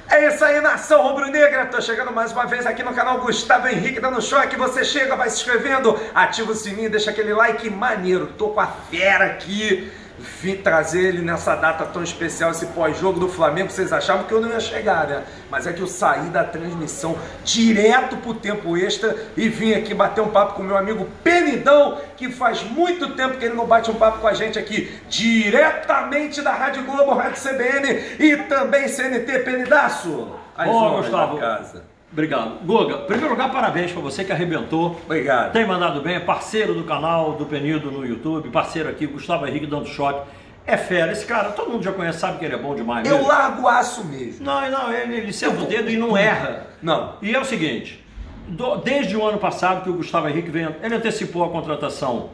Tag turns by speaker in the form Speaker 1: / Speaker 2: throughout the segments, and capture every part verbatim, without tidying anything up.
Speaker 1: É isso aí, nação rubro-negra, tô chegando mais uma vez aqui no canal Gustavo Henrique dando choque. Você chega, vai se inscrevendo, ativa o sininho, deixa aquele like maneiro. Tô com a fera aqui, vim trazer ele nessa data tão especial, esse pós-jogo do Flamengo. Vocês achavam que eu não ia chegar, né? Mas é que eu saí da transmissão direto pro tempo extra e vim aqui bater um papo com meu amigo Penidão, que faz muito tempo que ele não bate um papo com a gente aqui, diretamente da Rádio Globo, Rádio C B N e também C N T. Penidaço,
Speaker 2: Ô, Gustavo,
Speaker 1: casa.
Speaker 2: Obrigado. Guga, em primeiro lugar, parabéns para você que arrebentou.
Speaker 1: Obrigado.
Speaker 2: Tem mandado bem, é parceiro do canal do Penido no YouTube, parceiro aqui, Gustavo Henrique dando choque. É fera, esse cara, todo mundo já conhece, sabe que ele é bom demais.
Speaker 1: Eu
Speaker 2: mesmo.
Speaker 1: largo o aço mesmo.
Speaker 2: Não, não, ele, ele senta o dedo e não erra.
Speaker 1: Não.
Speaker 2: E é o seguinte, do, desde o ano passado que o Gustavo Henrique vem, ele antecipou a contratação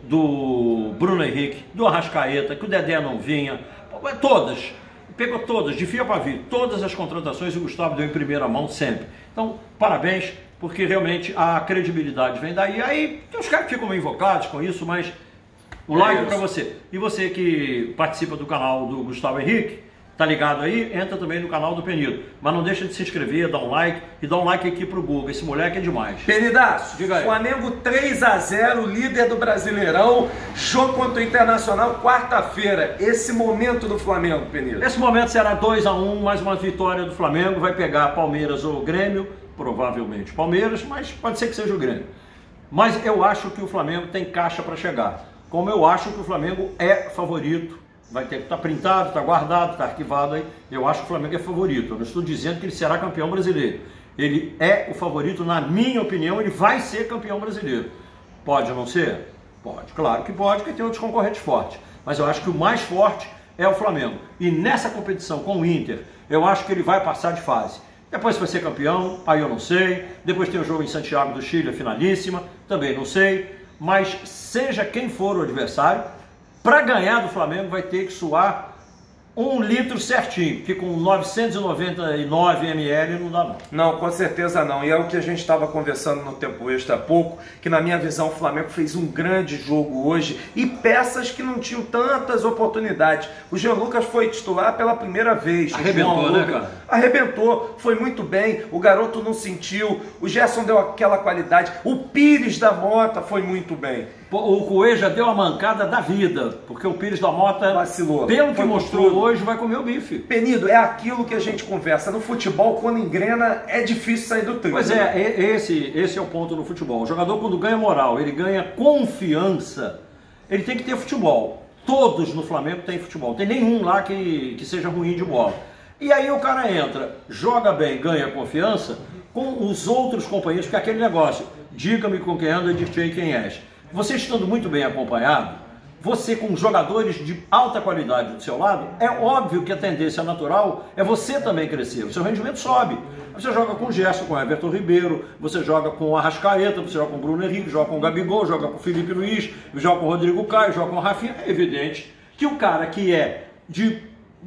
Speaker 2: do Bruno Henrique, do Arrascaeta, que o Dedé não vinha, todas, pegou todas, de fio para vir, todas as contratações o Gustavo deu em primeira mão sempre. Então, parabéns, porque realmente a credibilidade vem daí. Aí tem uns caras que ficam meio invocados com isso, mas o
Speaker 1: É
Speaker 2: like
Speaker 1: isso.
Speaker 2: para você. E você que participa do canal do Gustavo Henrique, tá ligado aí? Entra também no canal do Penido. Mas não deixa de se inscrever, dar um like e dar um like aqui pro Guga. Esse moleque é demais.
Speaker 1: Penidaço,
Speaker 2: Diga aí.
Speaker 1: Flamengo três a zero, líder do Brasileirão, jogo contra o Internacional, quarta-feira. Esse momento do Flamengo, Penido.
Speaker 2: Nesse momento será dois a um, mais uma vitória do Flamengo. Vai pegar Palmeiras ou Grêmio, provavelmente Palmeiras, mas pode ser que seja o Grêmio. Mas eu acho que o Flamengo tem caixa para chegar. Como eu acho que o Flamengo é favorito, vai ter que estar printado, está guardado, está arquivado aí. Eu acho que o Flamengo é favorito. Eu não estou dizendo que ele será campeão brasileiro. Ele é o favorito, na minha opinião, ele vai ser campeão brasileiro. Pode não ser? Pode, claro que pode, porque tem outros concorrentes fortes. Mas eu acho que o mais forte é o Flamengo. E nessa competição com o Inter, eu acho que ele vai passar de fase. Depois vai ser campeão, aí eu não sei. Depois tem o jogo em Santiago do Chile, a finalíssima, também não sei. Mas seja quem for o adversário, para ganhar do Flamengo vai ter que suar um litro certinho, que com novecentos e noventa e nove mililitros não dá não.
Speaker 1: Não, com certeza não. E é o que a gente estava conversando no tempo extra há pouco, que na minha visão o Flamengo fez um grande jogo hoje e peças que não tinham tantas oportunidades. O Jean Lucas foi titular pela primeira vez.
Speaker 2: Arrebentou,
Speaker 1: João
Speaker 2: né,
Speaker 1: Lucas
Speaker 2: cara?
Speaker 1: Arrebentou, foi muito bem, o garoto não sentiu, o Gerson deu aquela qualidade, o Pires da Mota foi muito bem.
Speaker 2: O Coelho deu a mancada da vida, porque o Pires da Mota,
Speaker 1: Vacilou.
Speaker 2: pelo que
Speaker 1: Foi
Speaker 2: mostrou
Speaker 1: com tudo.
Speaker 2: hoje, vai comer o bife.
Speaker 1: Penido, é aquilo que a gente conversa. No futebol, quando engrena, é difícil sair do trilho.
Speaker 2: Pois é, e- esse, esse é o ponto no futebol. O jogador, quando ganha moral, ele ganha confiança, ele tem que ter futebol. Todos no Flamengo têm futebol. Não tem nenhum lá que, que seja ruim de bola. E aí o cara entra, joga bem, ganha confiança com os outros companheiros, porque é aquele negócio, diga-me com quem anda e dir-te-ei quem és. Você estando muito bem acompanhado, você com jogadores de alta qualidade do seu lado, é óbvio que a tendência natural é você também crescer, o seu rendimento sobe. Você joga com o Gerson, com o Everton Ribeiro, você joga com o Arrascaeta, você joga com o Bruno Henrique, joga com o Gabigol, joga com o Felipe Luiz, joga com o Rodrigo Caio, joga com o Rafinha. É evidente que o cara que é de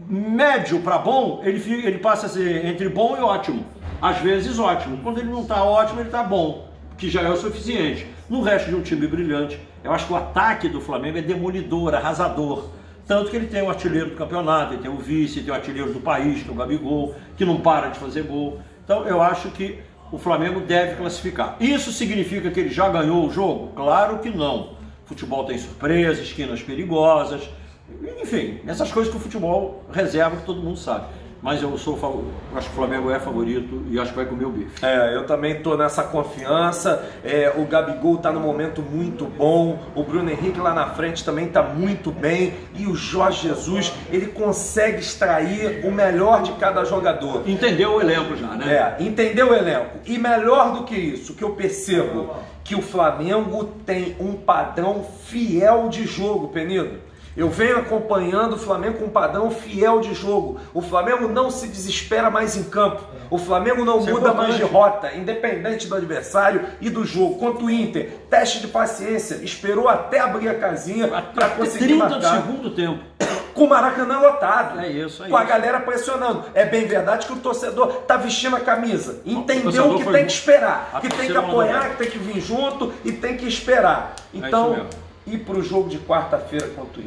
Speaker 2: médio para bom, ele, fica, ele passa a ser entre bom e ótimo. Às vezes ótimo. Quando ele não está ótimo, ele está bom, que já é o suficiente. No resto de um time brilhante, eu acho que o ataque do Flamengo é demolidor, arrasador. Tanto que ele tem o artilheiro do campeonato, ele tem o vice, tem o artilheiro do país, que é o Gabigol, que não para de fazer gol. Então eu acho que o Flamengo deve classificar. Isso significa que ele já ganhou o jogo? Claro que não. Futebol tem surpresas, esquinas perigosas, enfim, essas coisas que o futebol reserva, que todo mundo sabe. Mas eu sou acho que o Flamengo é favorito e acho que vai comer o bife.
Speaker 1: É, eu também tô nessa confiança. É, o Gabigol tá num momento muito bom. O Bruno Henrique lá na frente também tá muito bem. E o Jorge Jesus, ele consegue extrair o melhor de cada jogador.
Speaker 2: Entendeu o elenco já, né?
Speaker 1: É, entendeu o elenco? E melhor do que isso, que eu percebo que o Flamengo tem um padrão fiel de jogo, Penido. Eu venho acompanhando o Flamengo com um padrão fiel de jogo. O Flamengo não se desespera mais em campo. O Flamengo não
Speaker 2: Isso é
Speaker 1: muda mais
Speaker 2: importante.
Speaker 1: de rota, independente do adversário e do jogo. Quanto o Inter, teste de paciência, esperou até abrir a casinha para conseguir
Speaker 2: trinta do
Speaker 1: marcar.
Speaker 2: segundo tempo.
Speaker 1: Com o Maracanã lotado.
Speaker 2: É isso, é
Speaker 1: com a
Speaker 2: isso.
Speaker 1: galera pressionando. É bem verdade que o torcedor tá vestindo a camisa. Entendeu
Speaker 2: torcedor
Speaker 1: que
Speaker 2: foi
Speaker 1: tem
Speaker 2: bom.
Speaker 1: que esperar.
Speaker 2: A
Speaker 1: Que tem que
Speaker 2: torcida mandou
Speaker 1: apoiar,
Speaker 2: bem.
Speaker 1: que tem que vir junto e tem que esperar.
Speaker 2: isso
Speaker 1: Então,
Speaker 2: mesmo.
Speaker 1: ir pro jogo de quarta-feira contra o Inter.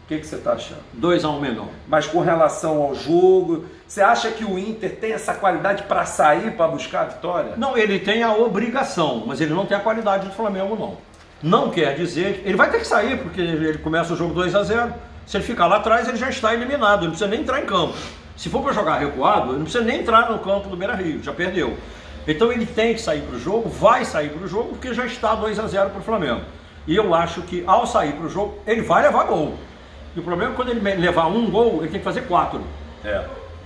Speaker 1: que, que você está achando?
Speaker 2: dois a um Mengão.
Speaker 1: Mas com relação ao jogo, você acha que o Inter tem essa qualidade para sair, para buscar a vitória?
Speaker 2: Não, ele tem a obrigação, mas ele não tem a qualidade do Flamengo, não. Não quer dizer... Ele vai ter que sair, porque ele começa o jogo dois a zero. Se ele ficar lá atrás, ele já está eliminado, ele não precisa nem entrar em campo. Se for para jogar recuado, ele não precisa nem entrar no campo do Beira-Rio, já perdeu. Então ele tem que sair para o jogo, vai sair para o jogo, porque já está dois a zero para o Flamengo. E eu acho que ao sair para o jogo, ele vai levar gol. E o problema é que quando ele levar um gol, ele tem que fazer quatro.
Speaker 1: É.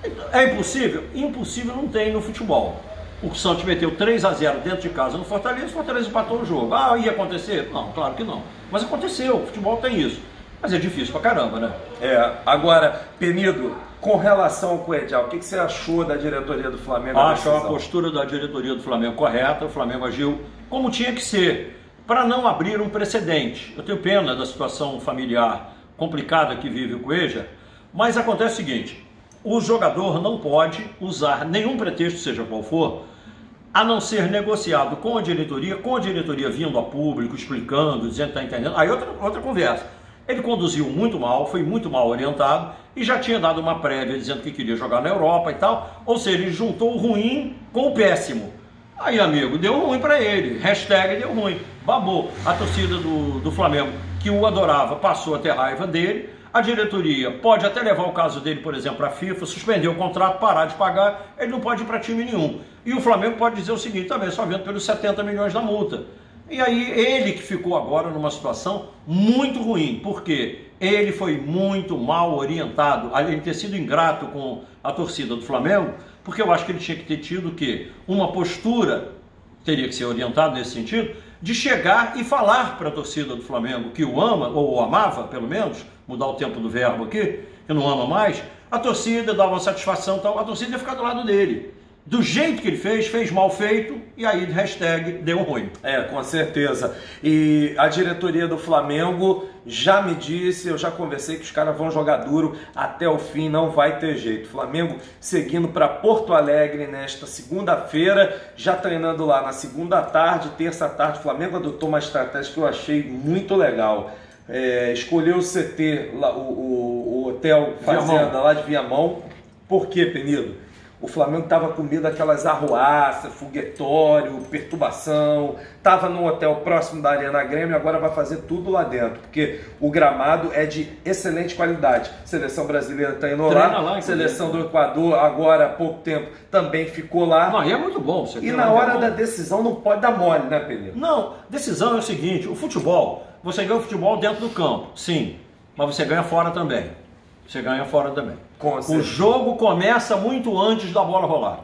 Speaker 2: É impossível? Impossível não tem no futebol. O Santos meteu três a zero dentro de casa no Fortaleza, o Fortaleza empatou o jogo. Ah, ia acontecer? Não, claro que não. Mas aconteceu, o futebol tem isso. Mas é difícil pra caramba, né?
Speaker 1: É, agora, Penido, com relação ao Coedial, o que, que você achou da diretoria do Flamengo?
Speaker 2: Acho a postura da diretoria do Flamengo correta, o Flamengo agiu como tinha que ser, para não abrir um precedente. Eu tenho pena da situação familiar complicada que vive o Coedja, mas acontece o seguinte, o jogador não pode usar nenhum pretexto, seja qual for, a não ser negociado com a diretoria, com a diretoria vindo a público, explicando, dizendo que está entendendo, aí outra, outra conversa. Ele conduziu muito mal, foi muito mal orientado e já tinha dado uma prévia dizendo que queria jogar na Europa e tal, ou seja, ele juntou o ruim com o péssimo. Aí, amigo, deu ruim para ele, hashtag deu ruim, babou. A torcida do, do Flamengo, que o adorava, passou a ter raiva dele. A diretoria pode até levar o caso dele, por exemplo, para a FIFA, suspender o contrato, parar de pagar, ele não pode ir para time nenhum. E o Flamengo pode dizer o seguinte também, só vendo pelos setenta milhões da multa. E aí ele que ficou agora numa situação muito ruim, porque ele foi muito mal orientado, além de ter sido ingrato com a torcida do Flamengo, porque eu acho que ele tinha que ter tido o quê? Uma postura, teria que ser orientado nesse sentido, de chegar e falar para a torcida do Flamengo que o ama, ou o amava, pelo menos, mudar o tempo do verbo aqui, que não ama mais, a torcida dava satisfação, tal, a torcida ia ficar do lado dele. Do jeito que ele fez, fez mal feito, e aí hashtag deu ruim.
Speaker 1: É, com certeza. E a diretoria do Flamengo já me disse, eu já conversei que os caras vão jogar duro até o fim, não vai ter jeito. Flamengo seguindo para Porto Alegre nesta segunda-feira, já treinando lá na segunda tarde, terça tarde. O Flamengo adotou uma estratégia que eu achei muito legal. É, escolheu o C T, lá, o, o, o Hotel Fazenda Viamão. Lá de Viamão. Por quê, Penido? O Flamengo estava com medo daquelas arruaças, foguetório, perturbação. Estava num hotel próximo da Arena Grêmio, agora vai fazer tudo lá dentro, porque o gramado é de excelente qualidade. Seleção brasileira treinou lá, lá seleção do Equador, agora há pouco tempo, também ficou lá.
Speaker 2: Não, e é muito bom. Você
Speaker 1: e na hora da decisão não pode dar mole, né, Pedro?
Speaker 2: Não, decisão é o seguinte, o futebol, você ganha o futebol dentro do campo, sim, mas você ganha fora também. Você ganha fora também. O jogo começa muito antes da bola rolar.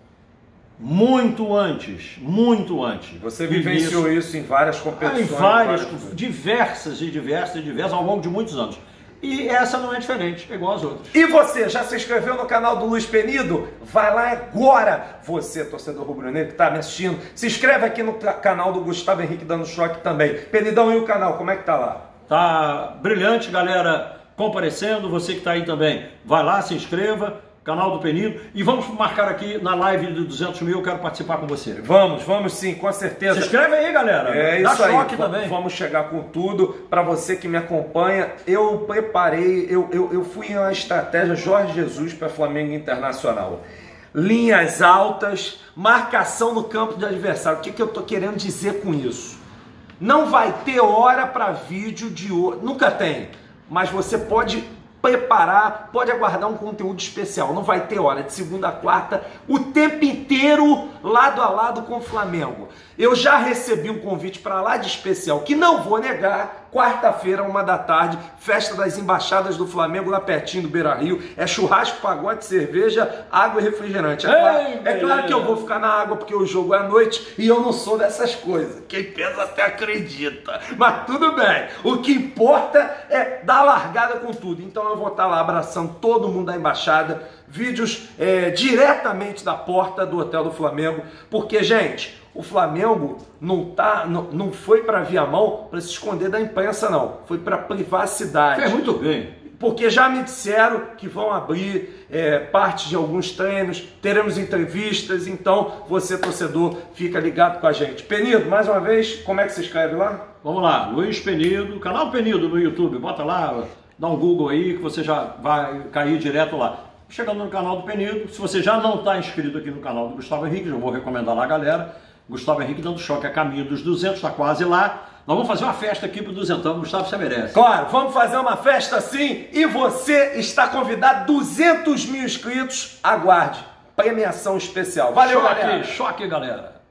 Speaker 2: Muito antes, muito antes.
Speaker 1: Você vivenciou isso, isso em várias competições?
Speaker 2: Ah, em várias, várias, diversas e diversas e diversas, ao longo de muitos anos. E essa não é diferente, é igual às outras.
Speaker 1: E você, já se inscreveu no canal do Luiz Penido? Vai lá agora! Você, torcedor rubro-negro que está me assistindo, se inscreve aqui no canal do Gustavo Henrique Dando Choque também. Penidão, e o canal, como é que tá lá?
Speaker 2: Tá brilhante, galera, comparecendo. Você que está aí também, vai lá, se inscreva, canal do Penido, e vamos marcar aqui na live de duzentos mil, eu quero participar com você.
Speaker 1: Vamos, vamos sim, com certeza.
Speaker 2: Se inscreve aí, galera.
Speaker 1: É
Speaker 2: Dá
Speaker 1: isso aí,
Speaker 2: choque também.
Speaker 1: Vamos chegar com tudo. Para você que me acompanha, eu preparei, eu, eu, eu fui em uma estratégia Jorge Jesus para Flamengo Internacional. Linhas altas, marcação no campo de adversário. O que, que eu estou querendo dizer com isso? Não vai ter hora para vídeo de hoje, nunca tem, mas você pode preparar, pode aguardar um conteúdo especial. Não vai ter hora, de segunda a quarta, o tempo inteiro, lado a lado com o Flamengo. Eu já recebi um convite para lá de especial, que não vou negar, quarta-feira, uma da tarde, festa das embaixadas do Flamengo, lá pertinho do Beira-Rio. É churrasco, pagode, cerveja, água e refrigerante. É, Ei, claro, é claro que eu vou ficar na água, porque o jogo é à noite e eu não sou dessas coisas. Quem pensa até acredita. Mas tudo bem. O que importa é dar largada com tudo. Então eu vou estar lá abraçando todo mundo da embaixada. Vídeos é, diretamente da porta do Hotel do Flamengo. Porque, gente, o Flamengo não, tá, não, não foi para Viamão para se esconder da imprensa, não. Foi para privacidade.
Speaker 2: Fez muito bem.
Speaker 1: Porque já me disseram que vão abrir é, parte de alguns treinos, teremos entrevistas, então você, torcedor, fica ligado com a gente. Penido, mais uma vez, como é que se escreve lá?
Speaker 2: Vamos lá, Luiz Penido, canal Penido no YouTube, bota lá, Dá um Google aí que você já vai cair direto lá. Chegando no canal do Penido, se você já não está inscrito aqui no canal do Gustavo Henrique, eu vou recomendar lá a galera. Gustavo Henrique dando choque a caminho dos duzentos, está quase lá. Nós vamos fazer uma festa aqui pro duzentão, Gustavo, você merece.
Speaker 1: Claro, vamos fazer uma festa sim e você está convidado, duzentos mil inscritos, aguarde, premiação especial. Valeu,
Speaker 2: choque,
Speaker 1: galera!
Speaker 2: Choque, galera!